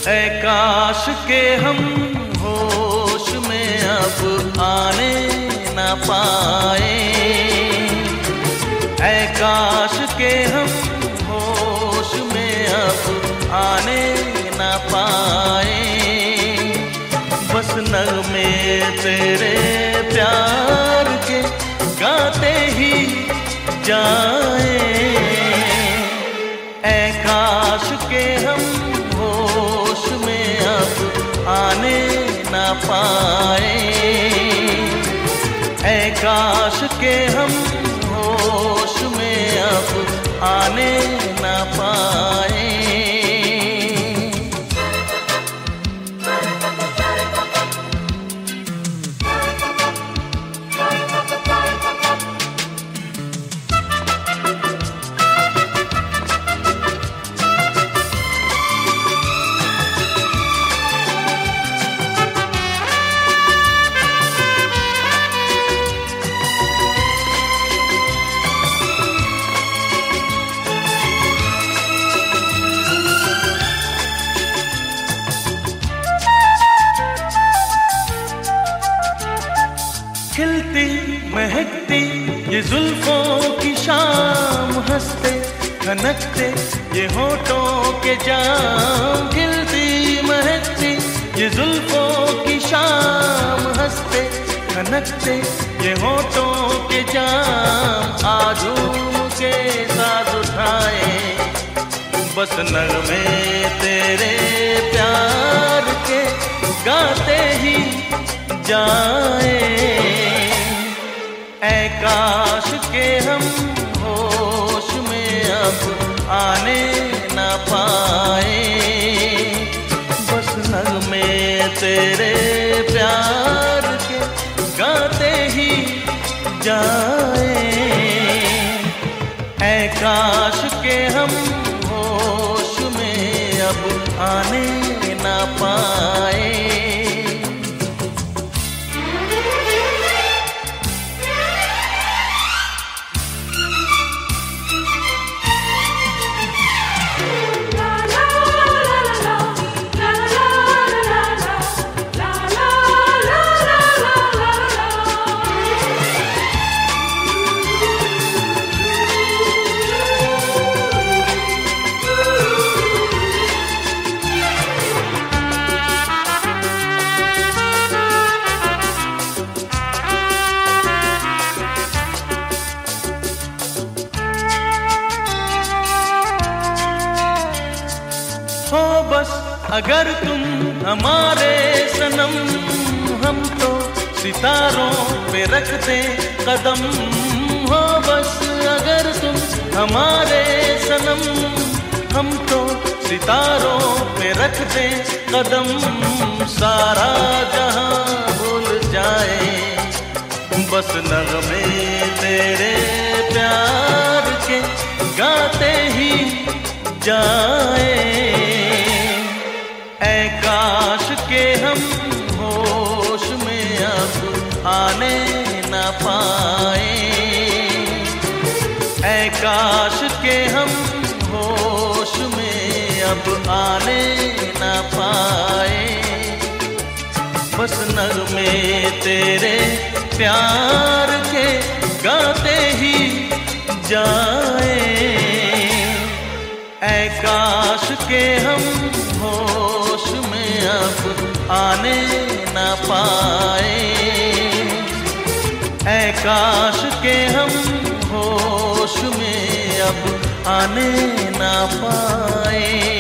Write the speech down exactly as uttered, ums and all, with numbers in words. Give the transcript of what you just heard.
ऐ काश के हम होश में अब आने न पाए, ऐ काश के हम होश में अब आने न पाए। बस नगमे तेरे प्यार के गाते ही जाए, ऐ काश के हम होश में अब आने न पाए, ऐ काश के हम होश में अब आने न पाए। खिलती महकती ये जुल्फों की शाम, हंसते खनकते ये होठों के जाम। खिलती महकती ये जुल्फों की शाम, हंसते खनकते ये होठों के जाम। आजूम के साथ उठाए बस नगमे तेरे प्यार के गाते ही जाए, ऐ काश के हम होश में अब आने न पाए। बस नगमे तेरे प्यार के गाते ही जाए, ऐ काश के हम होश में अब आने न पाए। हो बस अगर तुम हमारे सनम, हम तो सितारों पे रख दे कदम। हो बस अगर तुम हमारे सनम, हम तो सितारों पे रख दे कदम। सारा जहां भूल जाए बस नगमे तेरे प्यार के गाते ही जाए, ऐ काश के हम होश में अब आने न पाए, ऐ काश के हम होश में अब आने न पाए। बस नगमे तेरे प्यार के गाते ही जाए, ऐ काश के हम होश में अब आने न पाए, ऐ काश के हम होश में अब आने न पाए।